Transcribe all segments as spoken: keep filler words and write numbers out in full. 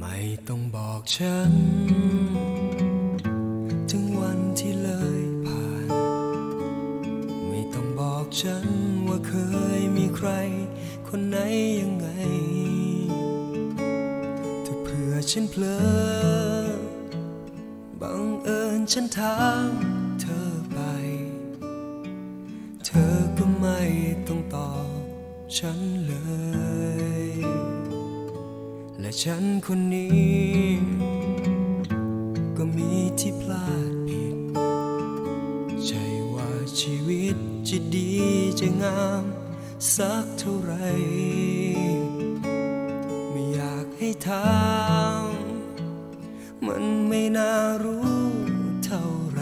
ไม่ต้องบอกฉันถึงวันที่เลยผ่านไม่ต้องบอกฉันว่าเคยมีใครคนไหนยังไงถ้าเผื่อฉันเผลอบังเอิญฉันถามเธอไปเธอก็ไม่ต้องตอบฉันเลยและฉันคนนี้ก็มีที่พลาดผิดใช่ว่าชีวิตจะดีจะงามสักเท่าไรไม่อยากให้ถามมันไม่น่ารู้เท่าไร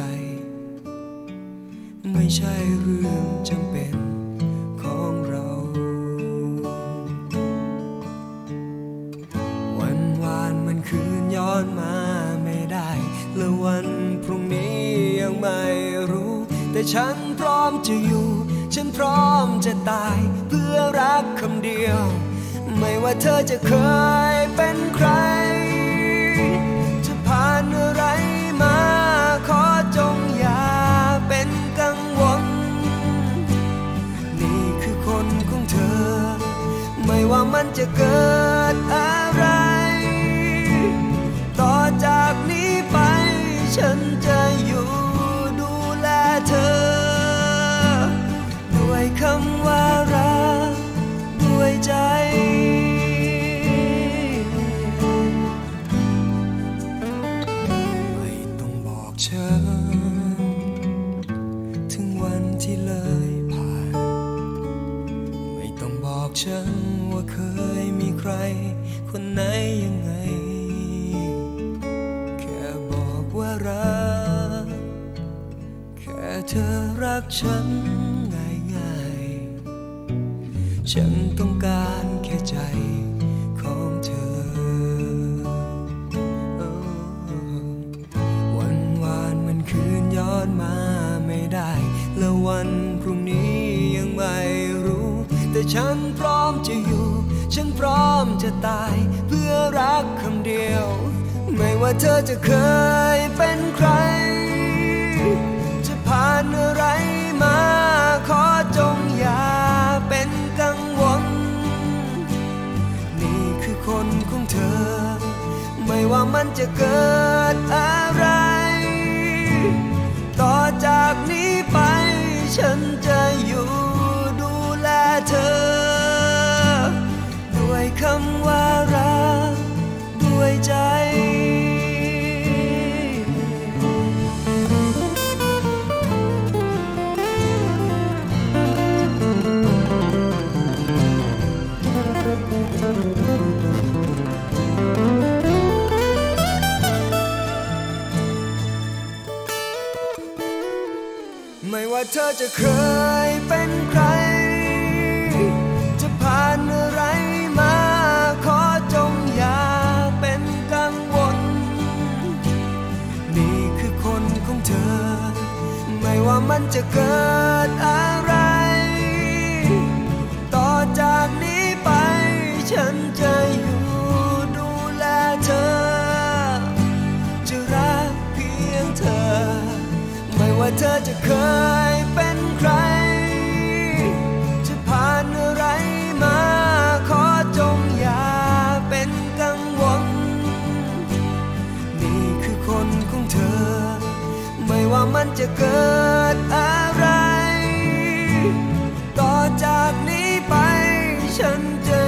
ไม่ใช่เรื่องจำเป็นของเราวันวานมันคืนย้อนมาไม่ได้และวันพรุ่งนี้ยังไม่รู้แต่ฉันพร้อมจะอยู่ฉันพร้อมจะตายเพื่อรักคำเดียวไม่ว่าเธอจะเคยเป็นใครจะผ่านอะไรมาขอจงอย่าเป็นกังวลนี่คือคนของเธอไม่ว่ามันจะเกิดอะไรต่อจากนี้ไปฉันจะอยู่ดูแลเธอด้วยคำว่ารักด้วยใจไม่ต้องบอกฉันถึงวันที่เลยผ่านไม่ต้องบอกฉันว่าเคยมีใครคนไหนยังไงแค่บอกว่ารักแค่เธอรักฉันฉันต้องการแค่ใจของเธอวันวานมันคืนย้อนมาไม่ได้และวันพรุ่งนี้ยังไม่รู้แต่ฉันพร้อมจะอยู่ฉันพร้อมจะตายเพื่อรักคำเดียวไม่ว่าเธอจะเคยเป็นใครจะผ่านอะไรมาขอจงอย่าเป็นกังวลนี่คือคนของเธอไม่ว่ามันจะเกิดอะไรต่อจากนี้ไปฉันจะอยู่ดูแลเธอด้วยคำว่ารักด้วยใจไม่ว่าเธอจะเคยเป็นใครจะผ่านอะไรมาขอจงอย่าเป็นกังวลนี่คือคนของเธอไม่ว่ามันจะเกิดอะไรต่อจากนี้ไปฉันจะอยู่ดูแลเธอจะรักเพียงเธอไม่ว่าเธอจะเคยเป็นใครจะผ่านอะไรมาขอจงอย่าเป็นกังวลนี่คือคนของเธอไม่ว่ามันจะเกิดอะไรต่อจากนี้ไปฉันจะ